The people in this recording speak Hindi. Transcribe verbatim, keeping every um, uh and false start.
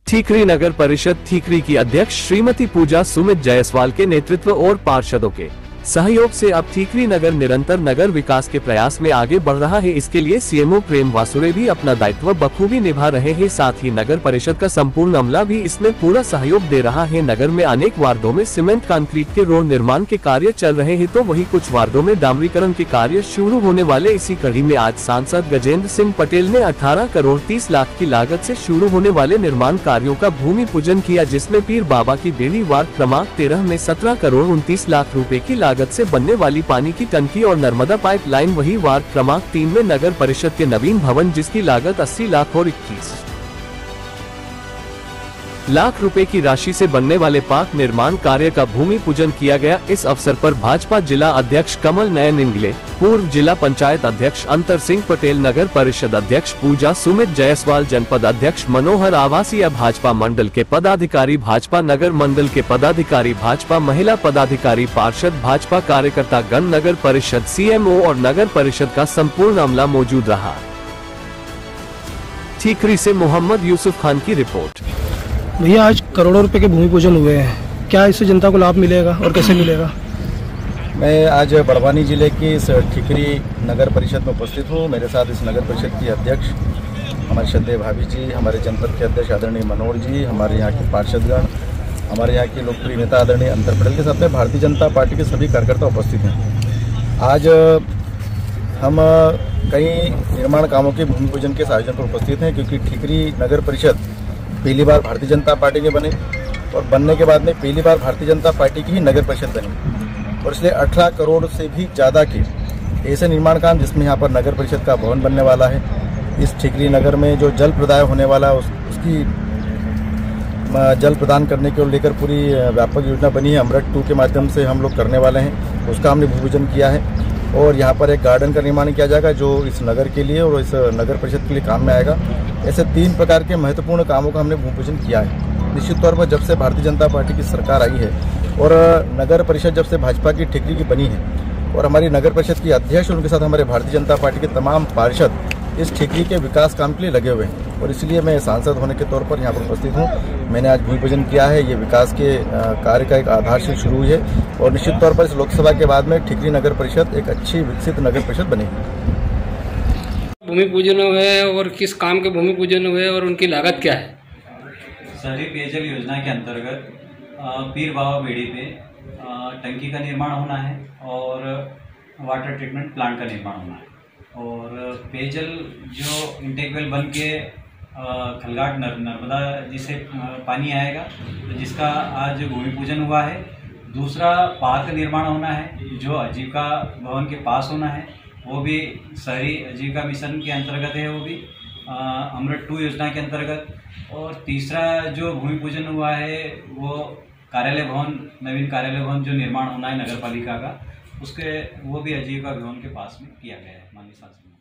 ठीकरी नगर परिषद ठीकरी की अध्यक्ष श्रीमती पूजा सुमित जायसवाल के नेतृत्व और पार्षदों के सहयोग से अब ठीकरी नगर निरंतर नगर विकास के प्रयास में आगे बढ़ रहा है। इसके लिए सीएमओ प्रेम वासुरे भी अपना दायित्व बखूबी निभा रहे हैं। साथ ही नगर परिषद का संपूर्ण अमला भी इसमें पूरा सहयोग दे रहा है। नगर में अनेक वार्डों में सीमेंट कंक्रीट के रोड निर्माण के कार्य चल रहे हैं, तो वहीं कुछ वार्डों में डामरीकरण के कार्य शुरू होने वाले। इसी कड़ी में आज सांसद गजेंद्र सिंह पटेल ने अठारह करोड़ तीस लाख की लागत से शुरू होने वाले निर्माण कार्यों का भूमि पूजन किया, जिसमें पीर बाबा की बेड़ी वार्ड क्रमांक तेरह में सत्रह करोड़ उनतीस लाख रुपए की लागत से बनने वाली पानी की टंकी और नर्मदा पाइपलाइन, वही वार्ड क्रमांक तीन में नगर परिषद के नवीन भवन जिसकी लागत अस्सी लाख और इक्कीस लाख रुपए की राशि से बनने वाले पार्क निर्माण कार्य का भूमि पूजन किया गया। इस अवसर पर भाजपा जिला अध्यक्ष कमल नयन इंगले, पूर्व जिला पंचायत अध्यक्ष अंतर सिंह पटेल, नगर परिषद अध्यक्ष पूजा सुमित जायसवाल, जनपद अध्यक्ष मनोहर आवासीय, भाजपा मंडल के पदाधिकारी, भाजपा नगर मंडल के पदाधिकारी, भाजपा महिला पदाधिकारी, पार्षद, भाजपा कार्यकर्ता गण, नगर परिषद सीएमओ और नगर परिषद का संपूर्ण अमला मौजूद रहा। ठीकरी से मोहम्मद यूसुफ खान की रिपोर्ट। भैया, आज करोड़ों रुपए के भूमि पूजन हुए हैं, क्या इससे जनता को लाभ मिलेगा और कैसे मिलेगा? मैं आज बड़वानी जिले की इस ठीकरी नगर परिषद में उपस्थित हूँ। मेरे साथ इस नगर परिषद की अध्यक्ष हमारे श्रद्धेय भाभी जी, हमारे जनपद के अध्यक्ष आदरणीय मनोहर जी, हमारे यहाँ के पार्षदगण, हमारे यहाँ के लोकप्रिय नेता आदरणीय अंतर पटेल के साथ में भारतीय जनता पार्टी के सभी कार्यकर्ता उपस्थित हैं। आज हम कई निर्माण कामों के भूमि पूजन के आयोजन पर उपस्थित हैं, क्योंकि ठीकरी नगर परिषद पहली बार भारतीय जनता पार्टी के बने और बनने के बाद में पहली बार भारतीय जनता पार्टी की ही नगर परिषद बनी, और इसलिए अठारह करोड़ से भी ज़्यादा के ऐसे निर्माण काम जिसमें यहाँ पर नगर परिषद का भवन बनने वाला है। इस ठीकरी नगर में जो जल प्रदाय होने वाला है उस, उसकी जल प्रदान करने को लेकर पूरी व्यापक योजना बनी है। अमृत टू के माध्यम से हम लोग करने वाले हैं, उसका हमने भूमि पूजन किया है। और यहाँ पर एक गार्डन का निर्माण किया जाएगा जो इस नगर के लिए और इस नगर परिषद के लिए काम में आएगा। ऐसे तीन प्रकार के महत्वपूर्ण कामों का हमने भूमि पूजन किया है। निश्चित तौर पर जब से भारतीय जनता पार्टी की सरकार आई है और नगर परिषद जब से भाजपा की ठीकरी की बनी है और हमारी नगर परिषद की अध्यक्ष उनके साथ हमारे भारतीय जनता पार्टी के तमाम पार्षद इस ठीकरी के विकास काम के लिए लगे हुए हैं, और इसलिए मैं सांसद होने के तौर पर यहाँ पर उपस्थित हूँ। मैंने आज भूमि पूजन किया है। ये विकास के कार्य का एक आधारशिल शुरू हुई है, और निश्चित तौर पर इस लोकसभा के बाद में ठीकरी नगर परिषद एक अच्छी विकसित नगर परिषद बनेगी। भूमि पूजन हुए और किस काम के भूमि पूजन हुए और उनकी लागत क्या है? शहरी पेयजल योजना के अंतर्गत पीर बाबा बेड़ी पे टंकी का निर्माण होना है और वाटर ट्रीटमेंट प्लांट का निर्माण होना है, और पेयजल जो इंटेक वेल बन के खलघाट नर, नर्मदा जिसे पानी आएगा, तो जिसका आज भूमि पूजन हुआ है। दूसरा पार्क निर्माण होना है जो आजीविका भवन के पास होना है, वो भी शहरी आजीविका मिशन के अंतर्गत है, वो भी अमृत टू योजना के अंतर्गत। और तीसरा जो भूमि पूजन हुआ है वो कार्यालय भवन, नवीन कार्यालय भवन जो निर्माण होना है नगर पालिका का, उसके वो भी आजीविका भवन के पास में किया गया है माननीय सांसद।